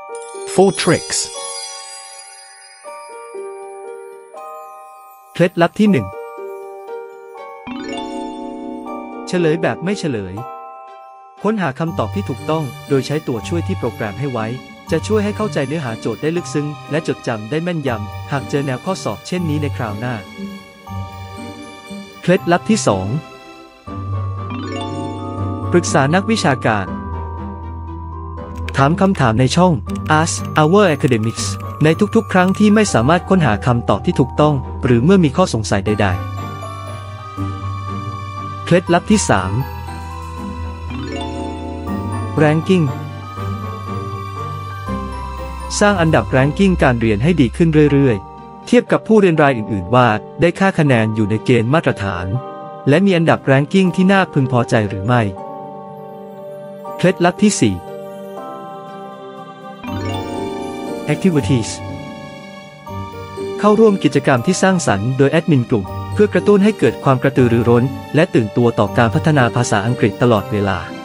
4 tricks เคล็ดลับที่ 1 เฉลยแบบไม่เฉลยค้นหาคำตอบที่ถูกต้องโดยใช้ตัวช่วยที่โปรแกรมให้ไว้จะช่วยให้เข้าใจเนื้อหาโจทย์ได้ลึกซึ้งและจดจำได้แม่นยำหากเจอแนวข้อสอบเช่นนี้ในคราวหน้าเคล็ดลับที่ 2 ปรึกษานักวิชาการถามคำถามในช่อง Ask Our Academics ในทุกๆครั้งที่ไม่สามารถค้นหาคำตอบที่ถูกต้องหรือเมื่อมีข้อสงสัยใดๆเคล็ดลับที่ 3 Ranking สร้างอันดับ Ranking การเรียนให้ดีขึ้นเรื่อยๆเทียบกับผู้เรียนรายอื่นๆว่าได้ค่าคะแนนอยู่ในเกณฑ์มาตรฐานและมีอันดับ Ranking ที่น่าพึงพอใจหรือไม่เคล็ดลับที่ 4 Activities เข้าร่วมกิจกรรมที่สร้างสรรค์โดยแอดมินกลุ่มเพื่อกระตุ้นให้เกิดความกระตือรือร้นและตื่นตัวต่อการพัฒนาภาษาอังกฤษตลอดเวลา